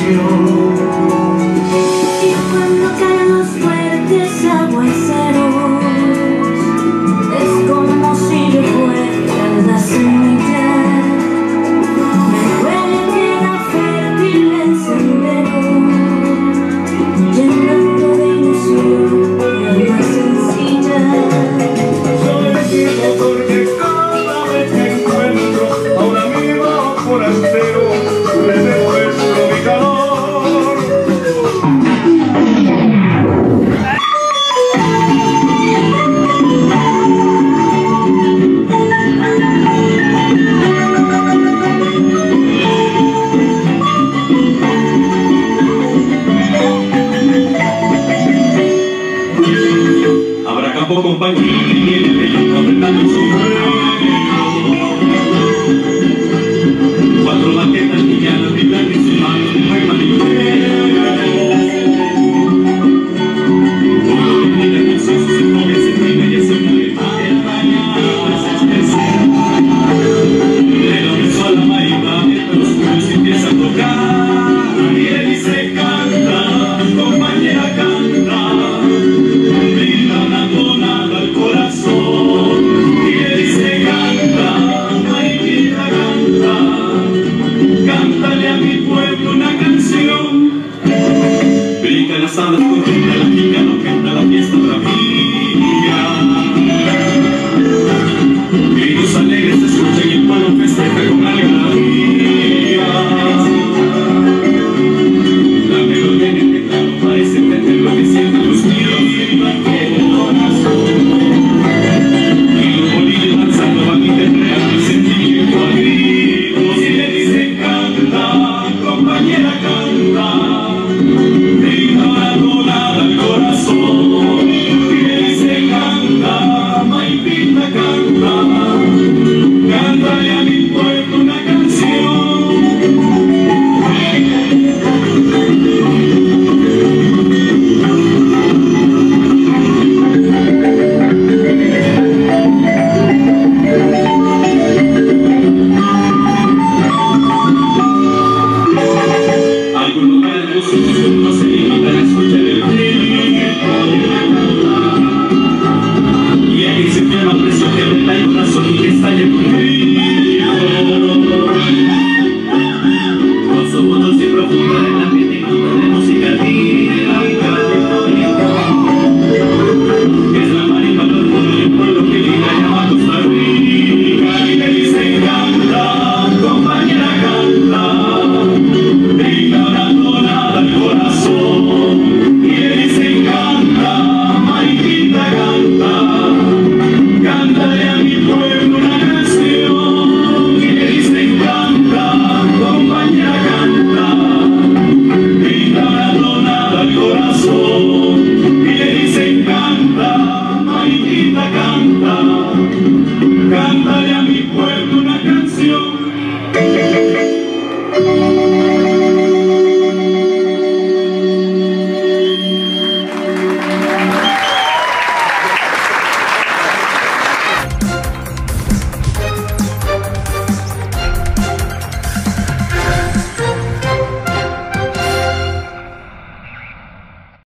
Y cuando caen los fuertes aguaceros, es como si yo fuera la semilla. Me duele que era fértil el sendero, llenando de ilusión la más sencilla. Soy vivo porque cada vez que encuentro a un amigo forastero, le devuelvo mi calor. Habrá campo compañía y el bello apretando el sombrero. Cuatro baquetas livianas vibran en sus manos de buen marinero. Uno bendiga con sus enfoques en prima y ese mueve el mañana se expresa. De la beso a la marimba, los puños empieza a tocar y él dice canta, compañera canta. Cántale a mi pueblo una canción. Brinca las alas, contempla la pica, no canta la fiesta bravía. Gritos alegres se escuchan y el pueblo festeja con algarabía. La melodía en el teclado parece entender lo que sienten los míos en el corazón. Y los bolillos danzando van interpretando el sentimiento a gritos y le dicen canta, compañera canta.